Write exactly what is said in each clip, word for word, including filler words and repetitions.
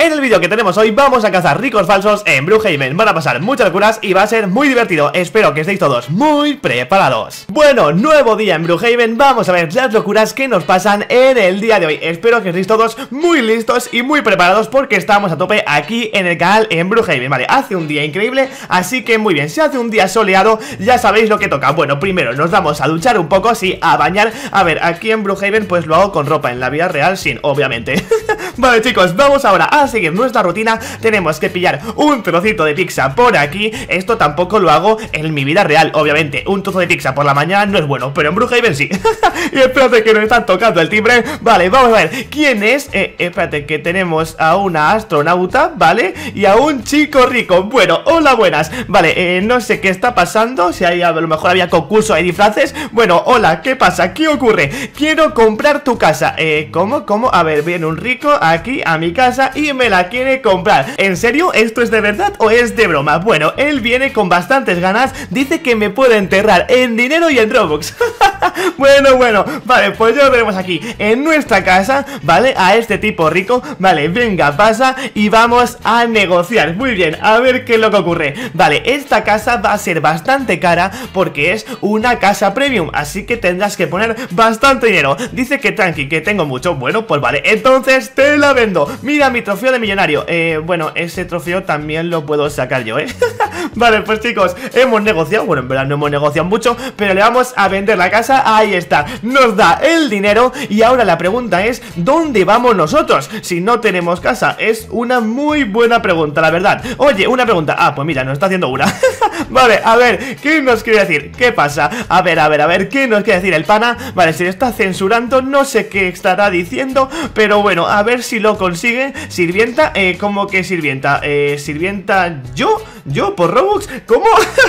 En el vídeo que tenemos hoy vamos a cazar ricos falsos en Brookhaven. Van a pasar muchas locuras y va a ser muy divertido. Espero que estéis todos muy preparados. Bueno, nuevo día en Brookhaven. Vamos a ver las locuras que nos pasan en el día de hoy. Espero que estéis todos muy listos y muy preparados porque estamos a tope aquí en el canal en Brookhaven. Vale, hace un día increíble, así que muy bien. Si hace un día soleado, ya sabéis lo que toca. Bueno, primero nos vamos a duchar un poco, sí, a bañar. A ver, aquí en Brookhaven pues lo hago con ropa. En la vida real, sin, obviamente. Vale, chicos, vamos ahora a seguir nuestra rutina. Tenemos que pillar un trocito de pizza por aquí. Esto tampoco lo hago en mi vida real, obviamente. Un trozo de pizza por la mañana no es bueno, pero en Brookhaven sí. Y espérate que nos están tocando el timbre. Vale, vamos a ver quién es. eh, Espérate que tenemos a una astronauta, ¿vale? Y a un chico rico. Bueno, hola, buenas. Vale, eh, no sé qué está pasando. Si hay, a lo mejor había concurso, hay disfraces. Bueno, hola, ¿qué pasa? ¿Qué ocurre? Quiero comprar tu casa. Eh, ¿cómo? ¿Cómo? A ver, viene un rico aquí a mi casa y me la quiere comprar. ¿En serio? ¿Esto es de verdad o es de broma? Bueno, él viene con bastantes ganas. Dice que me puede enterrar en dinero y en Robux. Bueno, bueno, vale, pues ya lo tenemos aquí en nuestra casa, ¿vale? A este tipo rico, vale, venga, pasa y vamos a negociar. Muy bien, a ver qué es lo que ocurre. Vale, esta casa va a ser bastante cara porque es una casa premium, así que tendrás que poner bastante dinero. Dice que tranqui, que tengo mucho. Bueno, pues vale, entonces te la vendo. Mira mi trofeo de millonario. Eh, bueno, ese trofeo también lo puedo sacar yo, ¿eh? Vale, pues chicos, hemos negociado. Bueno, en verdad no hemos negociado mucho, pero le vamos a vender la casa. Ahí está, nos da el dinero. Y ahora la pregunta es, ¿dónde vamos nosotros? Si no tenemos casa, es una muy buena pregunta, la verdad. Oye, una pregunta, ah, pues mira, nos está haciendo una. Vale, a ver, ¿qué nos quiere decir? ¿Qué pasa? A ver, a ver, a ver, ¿qué nos quiere decir el pana? Vale, se le está censurando, no sé qué estará diciendo, pero bueno, a ver si lo consigue. Sirvienta, eh, ¿cómo que sirvienta? Eh, sirvienta, ¿yo? ¿Yo? ¿Por Robux? ¿Cómo?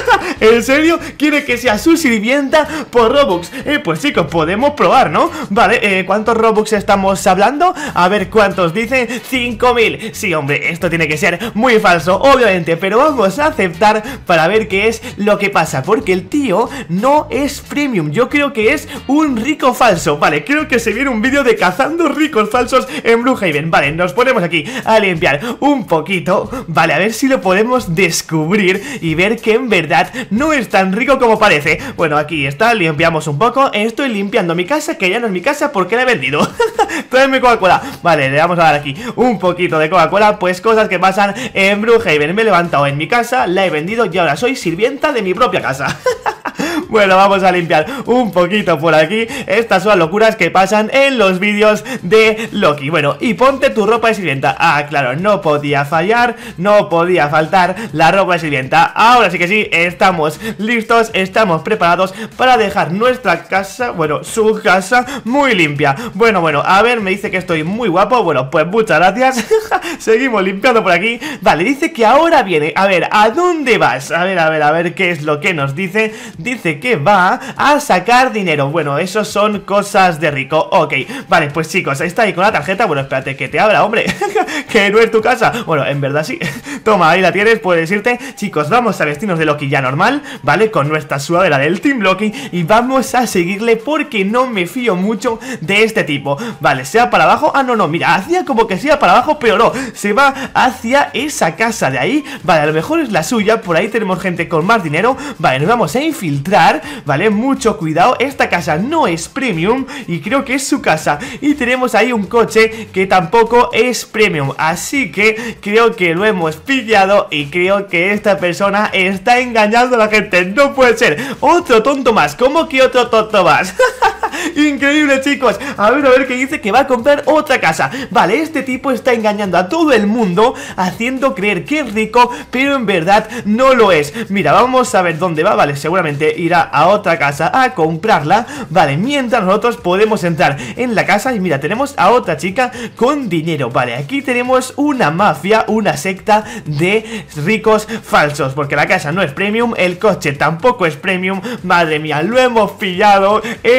¿En serio? ¿Quiere que sea su sirvienta por Robux? Eh, pues chicos, podemos probar, ¿no? Vale, eh, ¿cuántos Robux estamos hablando? A ver cuántos dicen. cinco mil. Sí, hombre, esto tiene que ser muy falso, obviamente, pero vamos a aceptar para ver qué es lo que pasa, porque el tío no es premium. Yo creo que es un rico falso. Vale, creo que se viene un vídeo de cazando ricos falsos en Brookhaven. Vale, nos ponemos aquí a limpiar un poquito. Vale, a ver si lo podemos descubrir y ver que en verdad no es tan rico como parece. Bueno, aquí está, limpiamos un poco. Estoy limpiando mi casa, que ya no es mi casa porque la he vendido. Tráeme Coca-Cola. Vale, le vamos a dar aquí un poquito de Coca-Cola. Pues cosas que pasan en Brookhaven. Me he levantado en mi casa, la he vendido y ahora soy sirvienta de mi propia casa. Bueno, vamos a limpiar un poquito por aquí. Estas son las locuras que pasan en los vídeos de Loki. Bueno, y ponte tu ropa de sirvienta. Ah, claro, no podía fallar, no podía faltar la ropa de sirvienta. Ahora sí que sí, estamos listos, estamos preparados para dejar nuestra casa, bueno, su casa muy limpia. Bueno, bueno, a ver, me dice que estoy muy guapo. Bueno, pues muchas gracias. Seguimos limpiando por aquí. Vale, dice que ahora viene. A ver, ¿a dónde vas? A ver, a ver, a ver qué es lo que nos dice. Dice que va a sacar dinero. Bueno, eso son cosas de rico. Ok, vale, pues chicos, está ahí con la tarjeta. Bueno, espérate que te abra, hombre. Que no es tu casa. Bueno, en verdad sí. Toma, ahí la tienes, puedes irte. Chicos, vamos a vestirnos de Loki ya normal, ¿vale? Con nuestra sudadera del Team Loki. Y vamos a seguirle porque no me fío mucho de este tipo. Vale, sea para abajo. Ah, no, no, mira, hacía como que sea para abajo, pero no, se va hacia esa casa de ahí. Vale, a lo mejor es la suya. Por ahí tenemos gente con más dinero. Vale, nos vamos a infiltrar. Vale, mucho cuidado. Esta casa no es premium y creo que es su casa. Y tenemos ahí un coche que tampoco es premium, así que creo que lo hemos pillado. Y creo que esta persona está engañando a la gente. No puede ser, otro tonto más. ¿Cómo que otro tonto más? Increíble, chicos. A ver, a ver qué dice, que va a comprar otra casa. Vale, este tipo está engañando a todo el mundo, haciendo creer que es rico, pero en verdad no lo es. Mira, vamos a ver dónde va. Vale, seguramente irá a otra casa a comprarla. Vale, mientras nosotros podemos entrar en la casa. Y mira, tenemos a otra chica con dinero. Vale, aquí tenemos una mafia, una secta de ricos falsos, porque la casa no es premium, el coche tampoco es premium. Madre mía, lo hemos pillado, engañado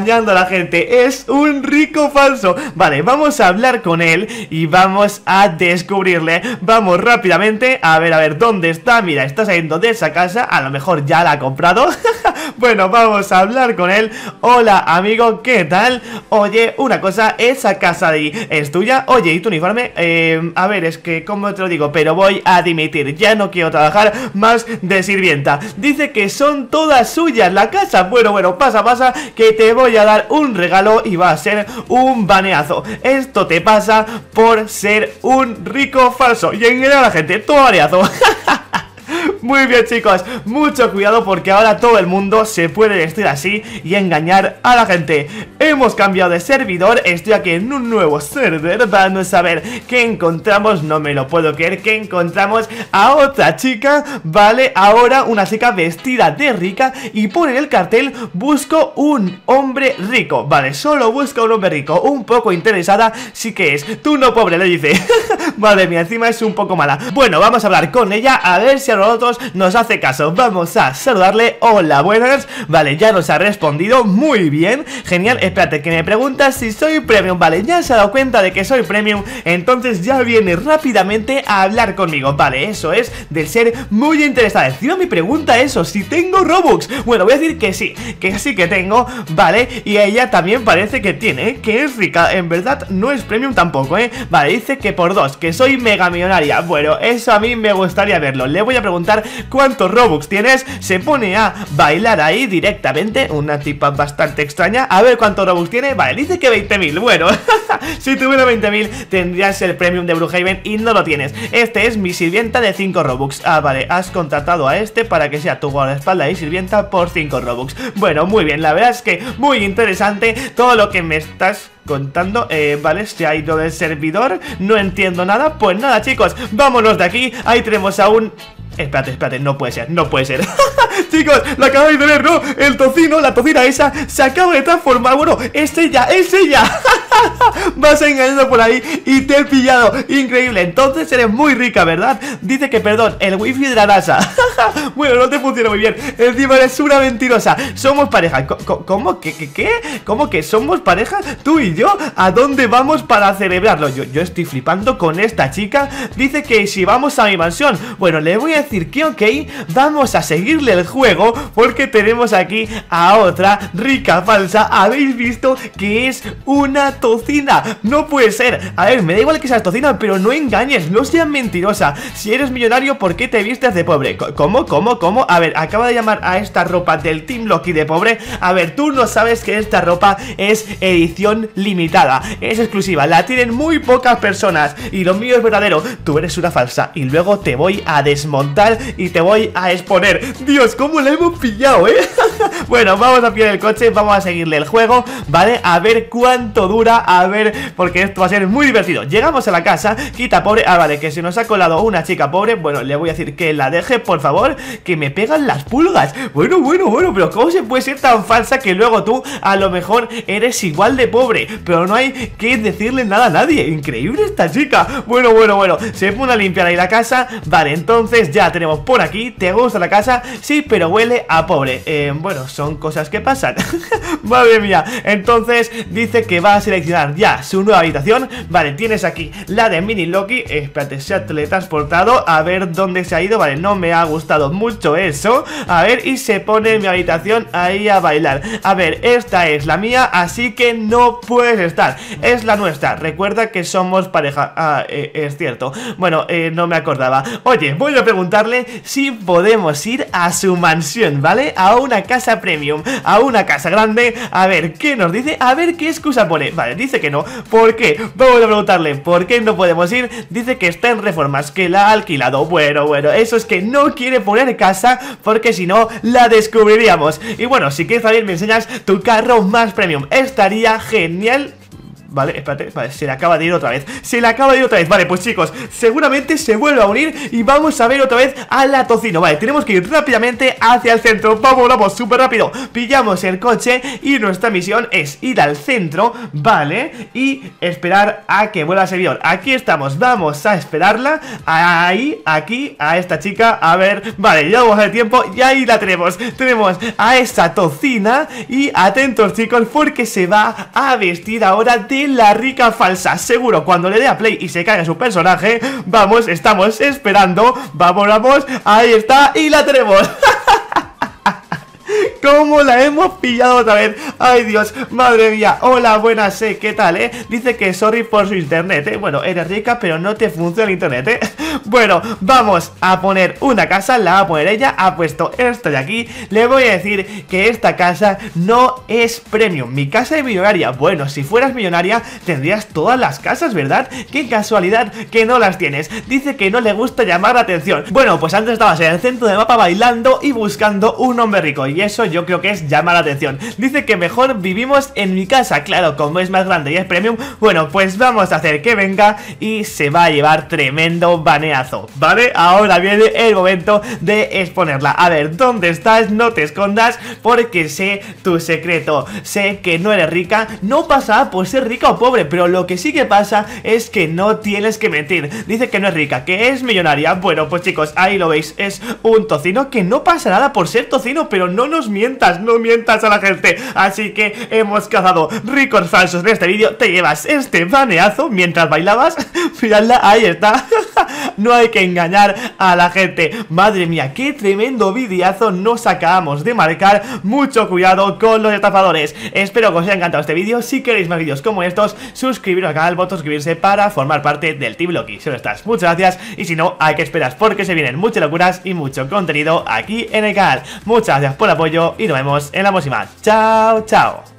engañando a la gente, es un rico falso. Vale, vamos a hablar con él y vamos a descubrirle. Vamos rápidamente, a ver, a ver, ¿dónde está? Mira, está saliendo de esa casa, a lo mejor ya la ha comprado. Bueno, vamos a hablar con él. Hola, amigo, ¿qué tal? Oye, una cosa, esa casa de ahí es tuya. Oye, ¿y tu uniforme? Eh, a ver, es que, ¿cómo te lo digo? Pero voy a dimitir, ya no quiero trabajar más de sirvienta. Dice que son todas suyas la casa. Bueno, bueno, pasa, pasa, que te voy a dar un regalo y va a ser un baneazo. Esto te pasa por ser un rico falso y engañar a la gente, todo baneazo. Muy bien, chicos, mucho cuidado porque ahora todo el mundo se puede vestir así y engañar a la gente. Hemos cambiado de servidor, estoy aquí en un nuevo server. Vamos a ver qué encontramos. No me lo puedo creer, que encontramos a otra chica. Vale, ahora una chica vestida de rica y pone en el cartel: busco un hombre rico. Vale, solo busca un hombre rico. Un poco interesada sí que es. Tú no, pobre, le dice. Madre mía, encima es un poco mala. Bueno, vamos a hablar con ella a ver si a nosotros nos hace caso. Vamos a saludarle. Hola, buenas. Vale, ya nos ha respondido. Muy bien, genial. Espérate, que me preguntas si soy premium. Vale, ya se ha dado cuenta de que soy premium, entonces ya viene rápidamente a hablar conmigo. Vale, eso es del ser muy interesada. Encima me pregunta eso, si tengo Robux. Bueno, voy a decir que sí, que sí que tengo. Vale, y ella también parece que tiene, que es rica. En verdad no es premium tampoco, eh. Vale, dice que por dos, que soy mega millonaria. Bueno, eso a mí me gustaría verlo. Le voy a preguntar cuántos Robux tienes. Se pone a bailar ahí directamente, una tipa bastante extraña. A ver cuántos Robux tiene. Vale, dice que veinte mil. Bueno, si tuviera veinte mil tendrías el premium de Brookhaven y no lo tienes. Este es mi sirvienta de cinco Robux. Ah, vale, has contratado a este para que sea tu guardaespaldas y sirvienta por cinco Robux. Bueno, muy bien, la verdad es que muy interesante todo lo que me estás contando. eh, Vale, se ha ido del servidor, no entiendo nada. Pues nada, chicos, vámonos de aquí. Ahí tenemos a un... Espérate, espérate, no puede ser, no puede ser. Chicos, lo acabáis de ver, ¿no? El tocino, la tocina esa se acaba de transformar. Bueno, es ella, es ella. Vas engañando por ahí y te he pillado. Increíble, entonces eres muy rica, ¿verdad? Dice que, perdón, el wifi de la NASA. Bueno, no te funciona muy bien. Encima eres una mentirosa. Somos pareja. ¿Cómo? ¿Qué? ¿Qué? ¿Qué? ¿Cómo que somos pareja? ¿Tú y yo? ¿A dónde vamos para celebrarlo? Yo, yo estoy flipando con esta chica. Dice que si vamos a mi mansión. Bueno, le voy a decir que ok, vamos a seguirle el juego porque tenemos aquí a otra rica falsa. Habéis visto que es una tocina. No puede ser. A ver, me da igual que seas tocina, pero no engañes, no seas mentirosa. Si eres millonario, ¿por qué te vistes de pobre? ¿Cómo? ¿Cómo? ¿Cómo? A ver, acaba de llamar a esta ropa del Team Loki de pobre. A ver, tú no sabes que esta ropa es edición limitada, es exclusiva, la tienen muy pocas personas y lo mío es verdadero. Tú eres una falsa y luego te voy a desmontar y te voy a exponer. Dios, cómo la hemos pillado, ¿eh? Bueno, vamos a pillar el coche, vamos a seguirle el juego, ¿vale? A ver cuánto dura, a ver, porque esto va a ser muy divertido. Llegamos a la casa, quita pobre. Ah, vale, que se nos ha colado una chica pobre. Bueno, le voy a decir que la deje, por favor, que me pegan las pulgas. Bueno, bueno, bueno, pero ¿cómo se puede ser tan falsa que luego tú a lo mejor eres igual de pobre? Pero no hay que decirle nada a nadie. Increíble esta chica. Bueno, bueno, bueno, se pone a limpiar ahí la casa. Vale, entonces ya tenemos por aquí. ¿Te gusta la casa? Sí, pero huele a pobre. eh, Bueno, son cosas que pasan. Madre mía. Entonces dice que va a seleccionar ya su nueva habitación. Vale, tienes aquí la de Mini Loki. eh, Espérate, se ha teletransportado. A ver dónde se ha ido. Vale, no me ha gustado mucho eso. A ver, y se pone en mi habitación ahí a bailar. A ver, esta es la mía, así que no puedes estar. Es la nuestra. Recuerda que somos pareja. Ah, eh, es cierto. Bueno, eh, no me acordaba. Oye, voy a preguntarle si podemos ir a su mansión, ¿vale? A una casa premium, a una casa grande. A ver, ¿qué nos dice? A ver qué excusa pone. Vale, dice que no. ¿Por qué? Vamos a preguntarle ¿por qué no podemos ir? Dice que está en reformas, que la ha alquilado. Bueno, bueno, eso es que no quiere poner casa porque si no, la descubriríamos. Y bueno, si quieres saber, me enseñas tu carro más premium. Estaría genial. Vale, espérate, vale, se le acaba de ir otra vez. Se le acaba de ir otra vez, vale, pues chicos, seguramente se vuelve a unir y vamos a ver otra vez a la Tocino. Vale, tenemos que ir rápidamente hacia el centro. Vamos, vamos, súper rápido. Pillamos el coche y nuestra misión es ir al centro, vale, y esperar a que vuelva el servidor. Aquí estamos, vamos a esperarla. Ahí, aquí, a esta chica. A ver, vale, ya vamos a ver tiempo. Y ahí la tenemos, tenemos a esa tocina. Y atentos chicos, porque se va a vestir ahora de la rica falsa. Seguro cuando le dé a play y se caiga su personaje. Vamos, estamos esperando. Vamos, vamos, ahí está y la tenemos. ¿Cómo la hemos pillado otra vez? Ay Dios, madre mía. Hola, buenas, eh, ¿qué tal, eh? Dice que sorry por su internet, eh Bueno, eres rica pero no te funciona el internet, eh Bueno, vamos a poner una casa. La va a poner ella, ha puesto esto de aquí. Le voy a decir que esta casa no es premium. Mi casa es millonaria. Bueno, si fueras millonaria tendrías todas las casas, ¿verdad? Qué casualidad que no las tienes. Dice que no le gusta llamar la atención. Bueno, pues antes estabas en el centro del mapa bailando y buscando un hombre rico, y eso yo creo que es llamar la atención. Dice que mejor vivimos en mi casa. Claro, como es más grande y es premium. Bueno, pues vamos a hacer que venga y se va a llevar tremendo baneazo, ¿vale? Ahora viene el momento de exponerla. A ver, ¿dónde estás? No te escondas porque sé tu secreto. Sé que no eres rica. No pasa por ser rica o pobre, pero lo que sí que pasa es que no tienes que mentir. Dice que no es rica, que es millonaria. Bueno, pues chicos, ahí lo veis. Es un tocino, que no pasa nada por ser tocino, pero no nos mientas, no mientas a la gente. Así que hemos cazado ricos falsos en este vídeo. Te llevas este baneazo mientras bailabas. Miradla, ahí está. No hay que engañar a la gente. Madre mía, qué tremendo videazo nos acabamos de marcar. Mucho cuidado con los estafadores. Espero que os haya encantado este vídeo. Si queréis más vídeos como estos, suscribiros al canal, botón suscribirse para formar parte del Team Loki. Si no estás, muchas gracias. Y si no, hay que esperar porque se vienen muchas locuras y mucho contenido aquí en el canal. Muchas gracias por el apoyo y nos vemos en la próxima. Chao, chao.